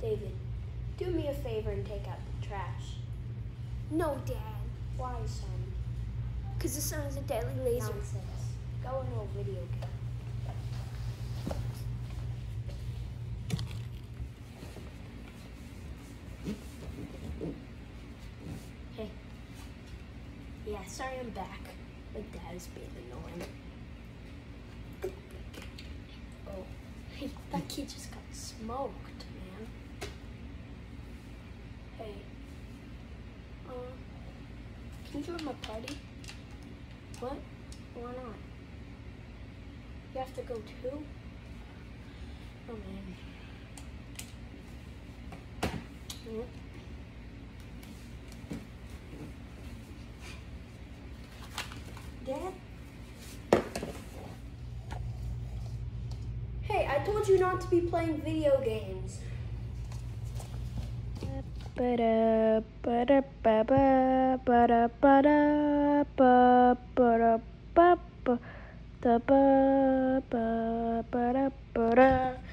David, do me a favor and take out the trash. No, Dad. Why, son? Because the sun is a deadly laser. Nonsense. Go into a video game. Hey. Yeah, sorry I'm back. My dad is being annoying. Oh, hey, that kid just got smoked, man. Hey, can you join my party? What? Why not? You have to go too? Oh man. Nope. Dad? Hey, I told you not to be playing video games. Ba-da, ba-da, ba-ba, ba-da, ba-da, ba, ba-da, ba, ba, da, ba, ba, ba-da, ba-da.